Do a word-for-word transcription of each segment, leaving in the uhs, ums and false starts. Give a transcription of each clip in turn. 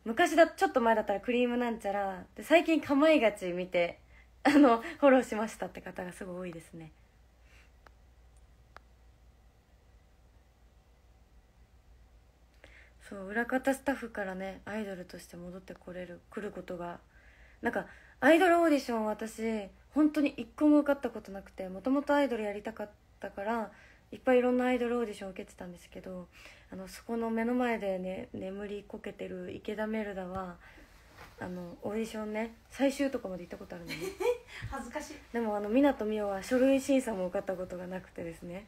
昔だちょっと前だったらクリームなんちゃらで、最近かまいがち見てあのフォローしましたって方がすごい多いですね。そう、裏方スタッフからねアイドルとして戻ってこれる来ることが、なんかアイドルオーディション、私本当に一個も受かったことなくて、もともとアイドルやりたかったからいっぱいいろんなアイドルオーディション受けてたんですけど、あのそこの目の前でね眠りこけてる池田メルダはあのオーディションね最終とかまで行ったことあるのね恥ずかしい。 でもあの湊美桜は書類審査も受かったことがなくてですね。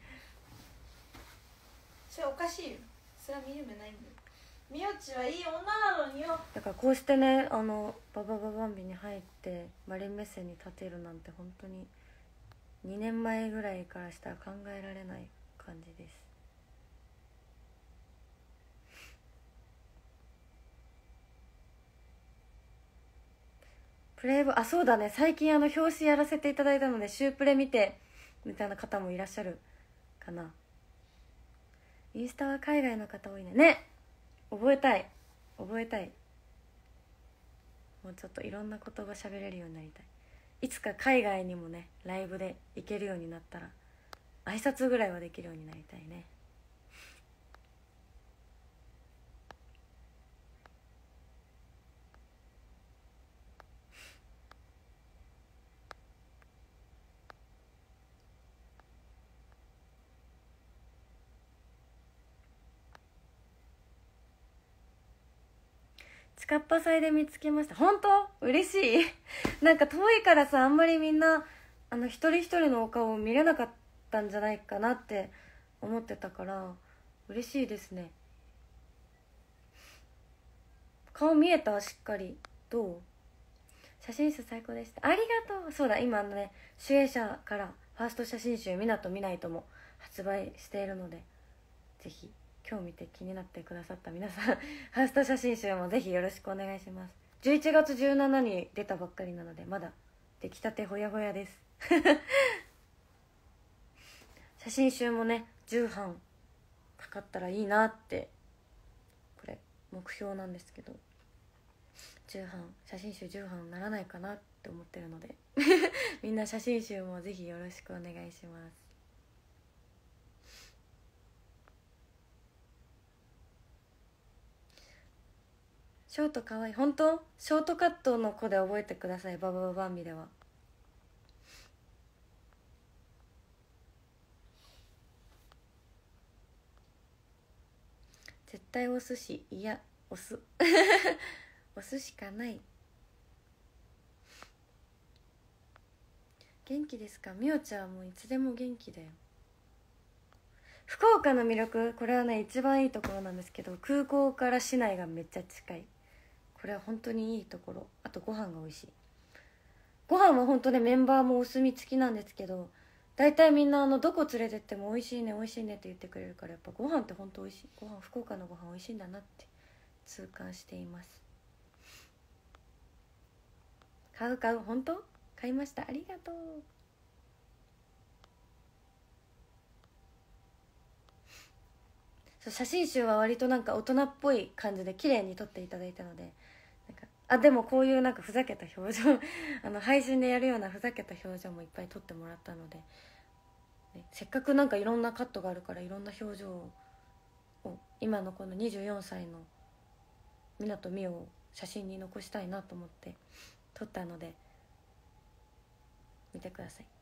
それおかしいよ。それは見る目ないんだよ。みよちはいい女なのによ。 だからこうしてねあのババババンビに入ってマリンメッセに立てるなんて本当ににねんまえぐらいからしたら考えられない感じです。プレイブ、あ、そうだね、最近あの表紙やらせていただいたのでシュープレ見てみたいな方もいらっしゃるかな。インスタは海外の方多いね。ね、覚えたい覚えたい。もうちょっといろんな言葉喋れるようになりたい。いつか海外にもねライブで行けるようになったら挨拶ぐらいはできるようになりたいね。ちかっぱ祭で見つけました。本当嬉しいなんか遠いからさ、あんまりみんなあの一人一人のお顔を見れなかったんじゃないかなって思ってたから嬉しいですね。顔見えた？しっかり。どう？写真集最高でした。ありがとう。そうだ、今あのね主演者からファースト写真集「みなとみないと」も発売しているので、ぜひ今日見て気になってくださった皆さんファースト写真集もぜひよろしくお願いします。じゅういちがつじゅうしちにちに出たばっかりなのでまだ出来たてほやほやです写真集もねじゅうはんかかったらいいなって、これ目標なんですけど、じゅうはん写真集じゅうはんならないかなって思ってるのでみんな写真集もぜひよろしくお願いします。ショートかわいい。本当？ショートカットの子で覚えてください。ババババンビでは絶対お寿司、いやお酢お寿司かない。元気ですか？みおちゃんはもういつでも元気だよ。福岡の魅力、これはね一番いいところなんですけど、空港から市内がめっちゃ近い。これは本当にいいところ。あとご飯が美味しい。ご飯は本当ねメンバーもお墨付きなんですけど、大体みんなあのどこ連れてっても美味しいね美味しいねって言ってくれるから、やっぱご飯って本当美味しい。ご飯、福岡のご飯美味しいんだなって痛感しています。買う買う。本当買いました。ありがとう。そう、写真集は割となんか大人っぽい感じで綺麗に撮っていただいたので、なんかあでもこういうなんかふざけた表情あの配信でやるようなふざけた表情もいっぱい撮ってもらったので、ね、せっかくなんかいろんなカットがあるからいろんな表情を今のこのにじゅうよんさいの湊美桜を写真に残したいなと思って撮ったので見てください。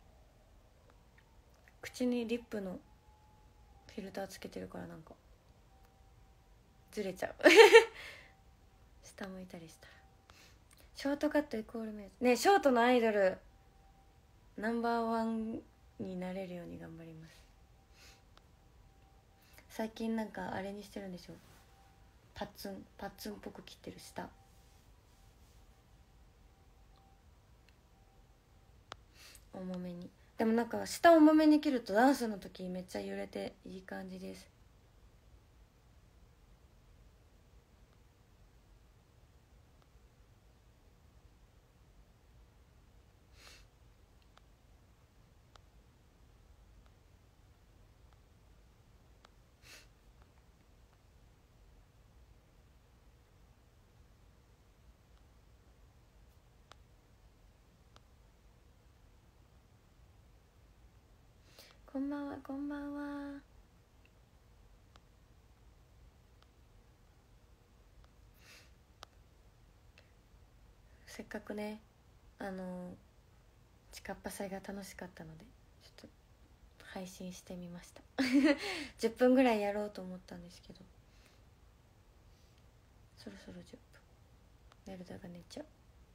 口にリップのフィルターつけてるからなんかずれちゃう下向いたりしたら。ショートカットイコールメイズね、ショートのアイドルナンバーワンになれるように頑張ります。最近なんかあれにしてるんでしょ、パッツンパッツンっぽく切ってる下重めに。でもなんか下重めに切るとダンスの時めっちゃ揺れていい感じです。 こんばんはこんばんは。せっかくねあのちかっぱ祭が楽しかったのでちょっと配信してみましたじゅっぷんぐらいやろうと思ったんですけど、そろそろじゅっぷんメルダが寝ちゃう。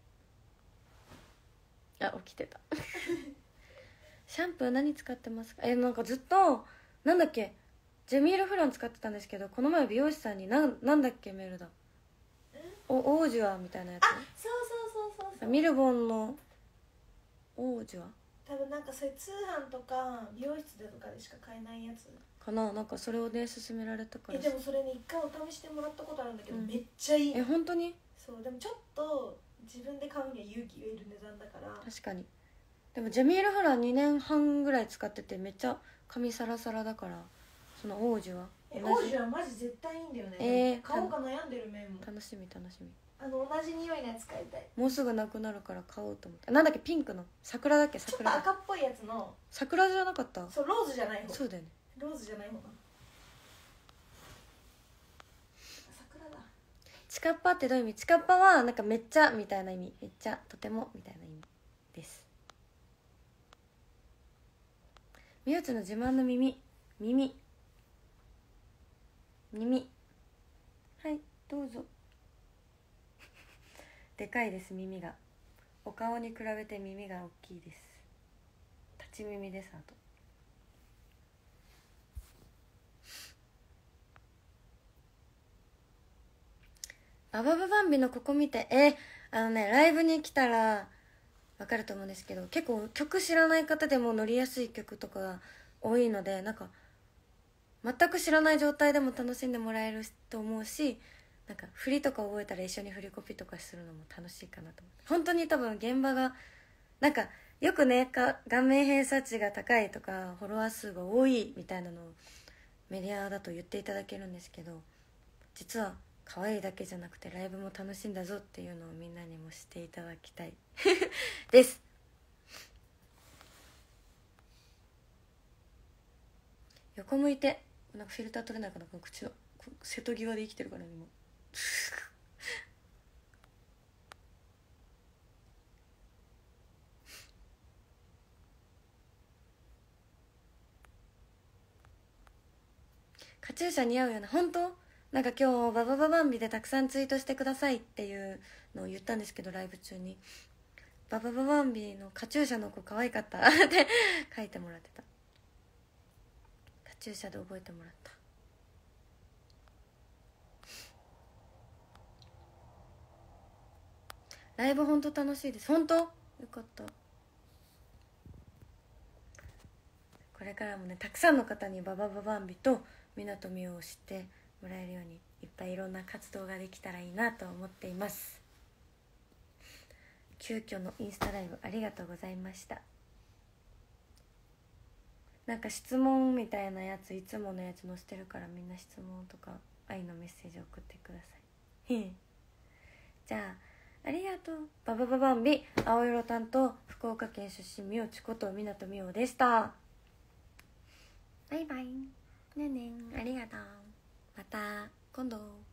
あ、起きてたシャンプー何使ってますか？え、なんかずっとなんだっけジェミール・フラン使ってたんですけど、この前美容師さんにななんだっけメルダおオージュアみたいなやつ、 あ、そうそうそうそうそう、 ミルボンのオージュア多分なんかそういう通販とか美容室でとかでしか買えないやつかな。なんかそれをね勧められたからえでもそれに一回お試してもらったことあるんだけど、 うんめっちゃいい。 え本当にそうでもちょっと自分で買うには勇気がいる値段だから。 確かに。でもジェミール・フランにねんはんぐらい使っててめっちゃ髪サラサラだから、そのオージュはえオージュはマジ絶対いいんだよね。 えー買おうか悩んでる面も。 楽しみ楽しみ。 あの同じ匂いのやつ買いたい。 もうすぐなくなるから買おうと思って。なんだっけピンクの桜だっけ？ ちょっと桜だ赤っぽいやつの。 桜じゃなかった？ そうローズじゃない方。 そうだよね。 ローズじゃない方かな。桜だ。 チカッパってどういう意味？チカッパはなんかめっちゃみたいな意味、めっちゃとてもみたいな意味です。みよちの自慢の耳耳耳はいどうぞでかいです。耳がお顔に比べて耳が大きいです。立ち耳です。あとババババンビのここ見て、えあのねライブに来たらわかると思うんですけど、結構曲知らない方でも乗りやすい曲とかが多いので、なんか全く知らない状態でも楽しんでもらえると思うし、なんか振りとか覚えたら一緒に振りコピとかするのも楽しいかなと思って。本当に多分現場がなんかよくねか顔面偏差値が高いとかフォロワー数が多いみたいなのをメディアだと言っていただけるんですけど、実は可愛いだけじゃなくてライブも楽しんだぞっていうのをみんなにもしていただきたいです。横向いてなんかフィルター取れないかな、この口の瀬戸際で生きてるからね今カチューシャ似合うよね。本当なんか今日ババババンビでたくさんツイートしてくださいっていうのを言ったんですけど、ライブ中にババババンビのカチューシャの子可愛かったって書いてもらってた。カチューシャで覚えてもらった。ライブ本当楽しいです。本当よかった。これからもねたくさんの方にババババンビと湊美桜を知ってもらえるようにいっぱいいろんな活動ができたらいいなと思っています。急遽のインスタライブありがとうございました。なんか質問みたいなやついつものやつ載せてるから、みんな質問とか愛のメッセージ送ってくださいじゃあありがとう。ババババンビ青色担当福岡県出身みおちこと湊美桜でした。バイバイねえねえありがとう。また今度。